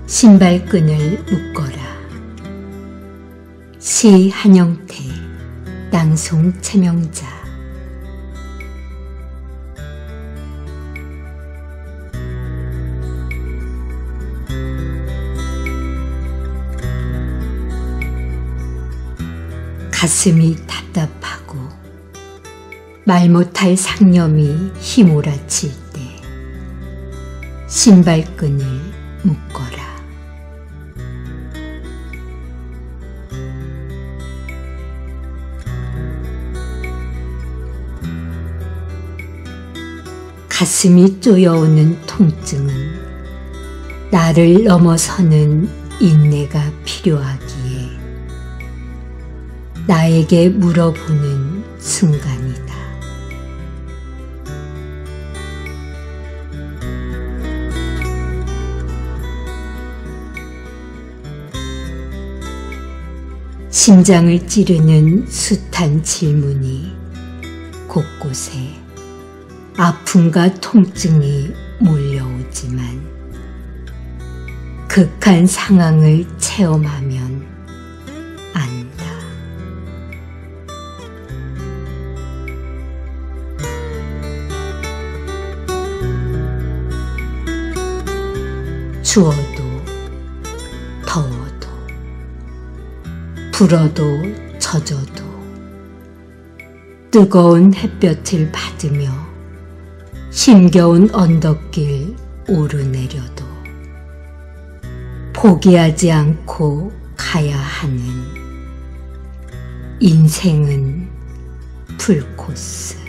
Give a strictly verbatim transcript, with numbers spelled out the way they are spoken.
신발끈을 묶어라. 시 한영태, 낭송 최명자. 가슴이 답답하고 말 못할 상념이 휘몰아칠 때 신발끈을 묶어라. 가슴이 쪼여오는 통증은 나를 넘어서는 인내가 필요하기에 나에게 물어보는 순간이다. 심장을 찌르는 숱한 질문이 곳곳에 아픔과 통증이 몰려오지만 극한 상황을 체험하면 안다. 추워도 더워도 불어도 젖어도 뜨거운 햇볕을 받으며 힘겨운 언덕길 오르내려도 포기하지 않고 가야 하는 인생은 풀코스.